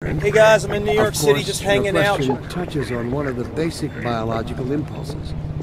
Hey guys, I'm in New York City just hanging your out. question touches on one of the basic biological impulses.